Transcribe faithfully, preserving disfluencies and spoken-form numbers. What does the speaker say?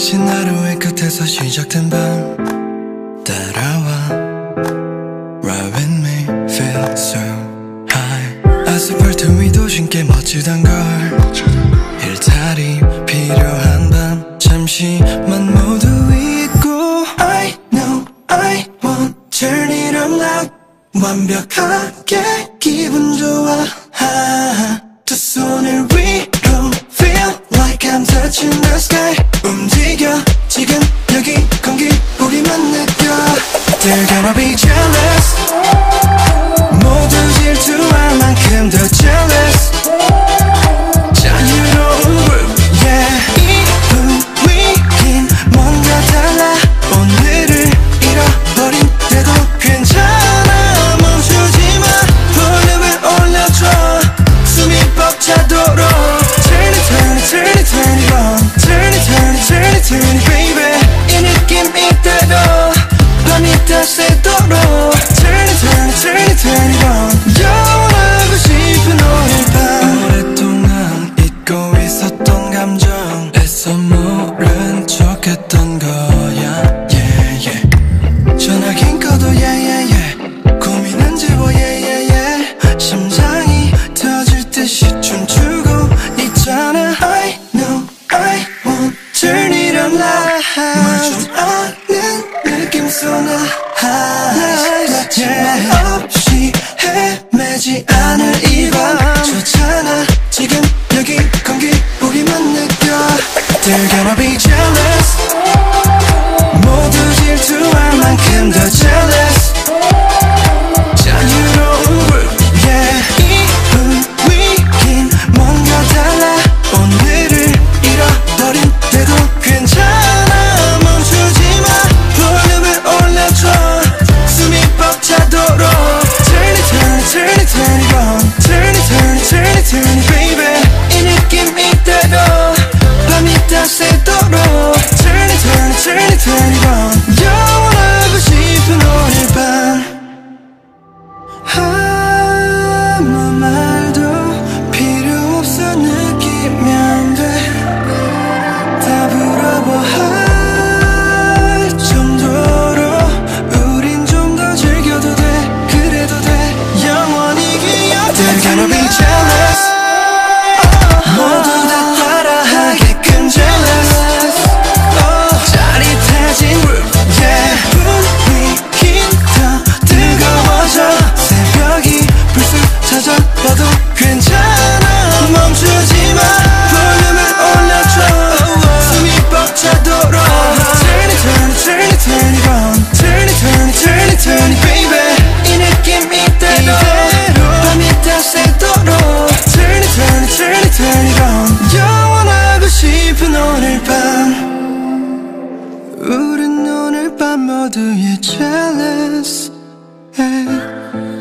긴 하루의 끝에서 시작된 밤 따라와 Ride with me, feel so high. 아스팔트 위도 신께 멋지단 걸 일탈이 필요한 밤 잠시만 모두 잊고 I know I won't turn it up loud. 완벽하게 기분 좋아 두 손을 위로 feel like I'm touching the sky. 움직여 지금 여기 공기 우리만 느껴. They're gonna be jealous. 모두 질투할 만큼 더 jealous. 자유로운 groove, yeah. 이 분위긴 뭔가 달라. 오늘을 잃어버린 때도 괜찮아. 멈추지마. 볼륨을 올려줘. 숨이 벅차도록. Turn it, turn it, turn it, turn it on. Turn it, turn it, turn it, turn it, baby. 이 느낌 이대로 밤이 다 새도록. Turn it, turn it, turn it, turn it on. 영원하고 싶은 오늘 밤. 오랫동안 잊고 있었던 감정 애써 모른 척했던 거야 yeah, yeah. 전화긴 꺼도 yeah, yeah, yeah. 고민은 지워 yeah, yeah, yeah. 심장이 터질 듯이 춤추고 있잖아. I know I won't turn it up loud. 뭘 좀 아는 느낌 쏘나 마지막 없이 헤매지 않을 이 밤 좋잖아. 지금 여기 공기 우리만 느껴. They're gonna be jealous. 모두 질투할 만큼 더 jealous. 자유로운 groove, yeah. 이 분위긴 뭔가 달라. 오늘을 잃어버린 때도 괜찮아. 멈추지마. 볼륨을 올려줘. 숨이 벅차도록. Turn it, turn it, turn it, turn it on. Turn it, turn it, turn it, turn it, baby. 이 느낌 이대로 밤이 다 새도록. Turn it, turn it, turn it, turn it on. 영원하고 싶은 오늘 밤. 아무 말도 필요 없어. 느끼면 돼. 다 부러워 할 정도로 우린 좀 더 즐겨도 돼. 그래도 돼. 영원히 기억될 They're gonna be jealous. 모두 다 따라하게끔 jealous. 짜릿해진 groove, yeah. 분위긴 더 뜨거워져. 새벽이 불쑥 찾아와도 괜찮아. 멈추지마. 볼륨을 올려줘. 숨이 벅차도록. Turn it, turn it, turn it, turn it on. Turn it, turn it, turn it, turn it, baby. 이 느낌 이대로 밤이 다 새도록. Turn it, turn it, turn it, turn it on. 영원하고 싶은 오늘 밤. 우린 오늘 밤 모두에 jealous, yeah.